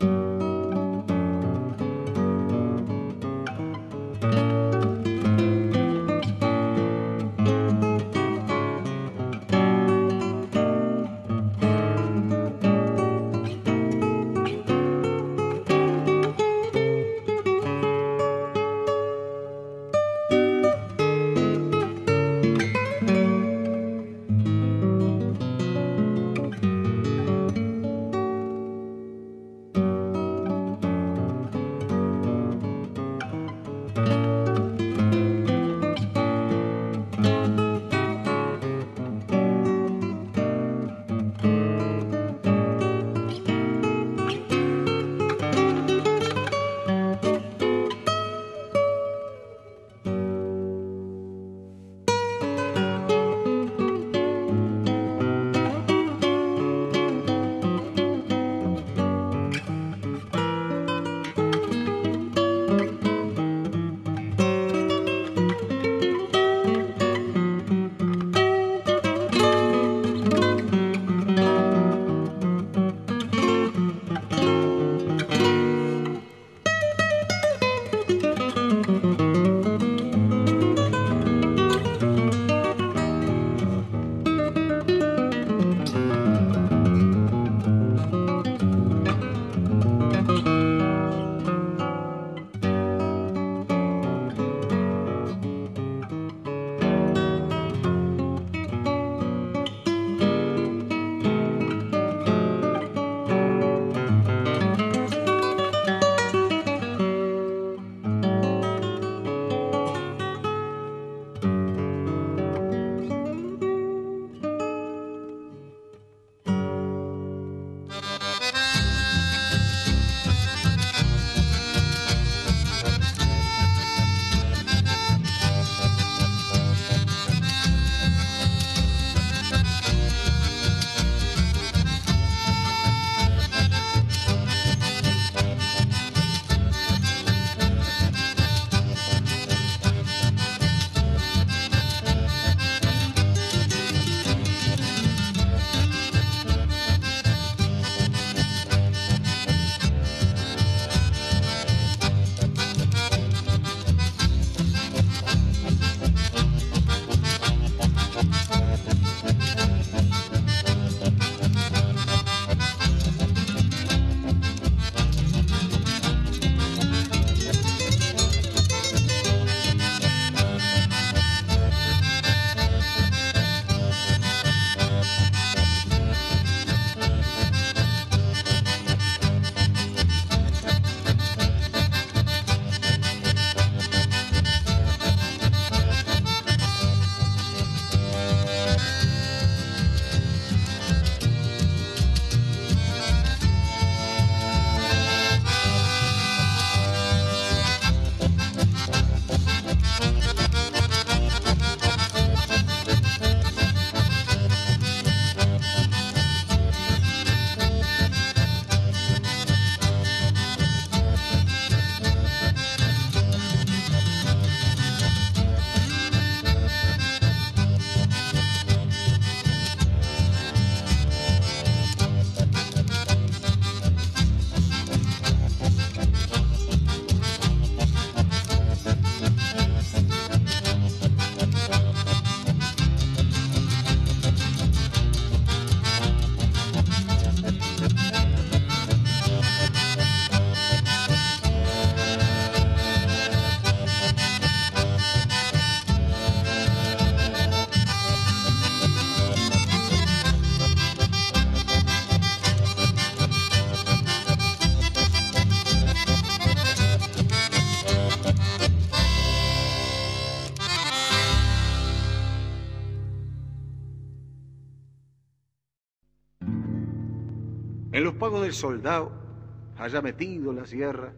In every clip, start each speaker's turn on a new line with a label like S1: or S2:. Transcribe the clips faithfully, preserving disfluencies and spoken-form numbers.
S1: En los pagos del soldado, allá metido en la sierra,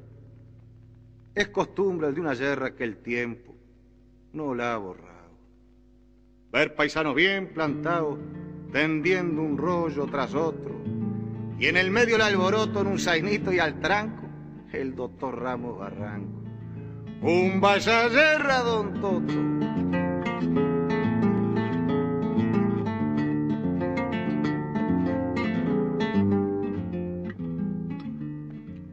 S1: es costumbre de una guerra que el tiempo no la ha borrado. Ver paisanos bien plantados, tendiendo un rollo tras otro, y en el medio el alboroto en un zainito y al tranco, el doctor Ramos Barranco. Un vaya guerra, don Toto.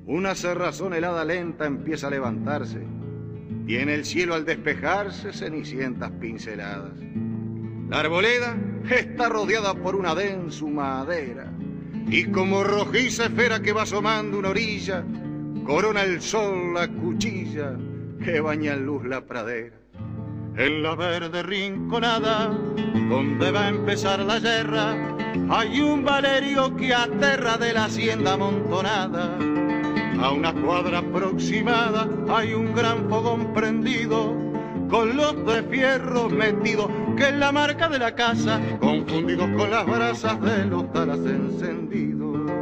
S1: una cerrazón helada lenta empieza a levantarse, y en el cielo al despejarse cenicientas pinceladas. La arboleda está rodeada por una densa madera, y como rojiza esfera que va asomando una orilla, corona el sol la cuchilla que baña en luz la pradera. En la verde rinconada, donde va a empezar la guerra, hay un Valerio que aterra de la hacienda amontonada. A una cuadra aproximada hay un gran fogón prendido, con los de fierro metidos, que es la marca de la casa, confundidos con las brasas de los talas encendidos.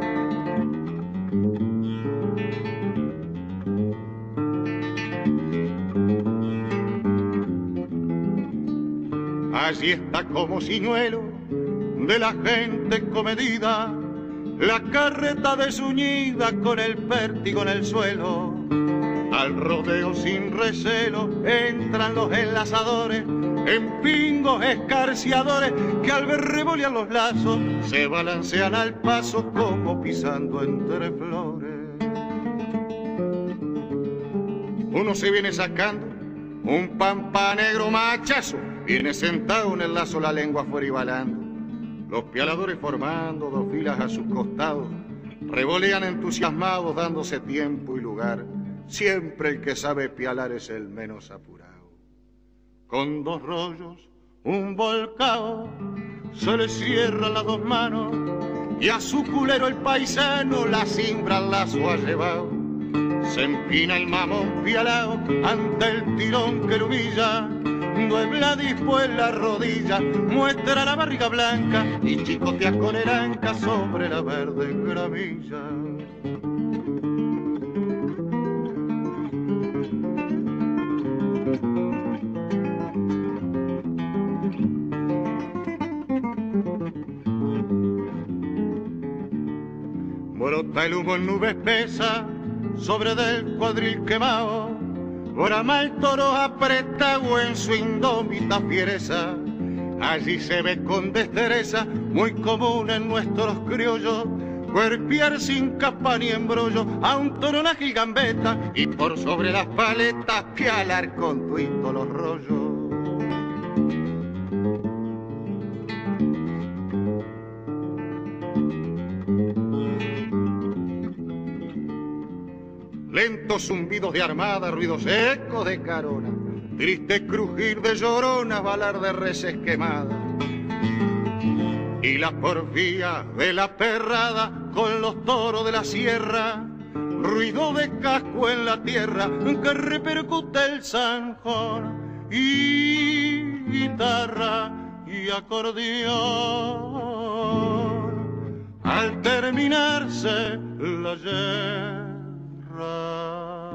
S1: Allí está como señuelo de la gente comedida, la carreta desuñida con el pértigo en el suelo. Al rodeo sin recelo entran los enlazadores, en pingos escarciadores que al ver revolean los lazos se balancean al paso como pisando entre flores. Uno se viene sacando un pampa negro machazo, viene sentado en el lazo, la lengua fuera y balando. Los pialadores formando dos filas a sus costados revolean entusiasmados dándose tiempo y lugar. Siempre el que sabe pialar es el menos apurado. Con dos rollos, un volcao, se le cierran las dos manos y a su culero el paisano la cimbra al lazo ha llevado. Se empina el mamón pialao ante el tirón que lo humilla, duebla después la rodilla, muestra la barriga blanca y chicotea con el anca sobre la verde gramilla. Brota el humo en nube espesa sobre del cuadril quemado, brama el toro apretado en su indómita fiereza. Allí se ve con destereza, muy común en nuestros criollos, cuerpiar sin capa ni embrollo a un toro una gigambeta y por sobre las paletas pialar con tuito los rollos. Lentos zumbidos de armada, ruidos ecos de carona, triste crujir de lloronas, balar de reses quemadas. Y la porfía de la perrada con los toros de la sierra, ruido de casco en la tierra que repercute el zanjón, y guitarra y acordeón al terminarse la guerra.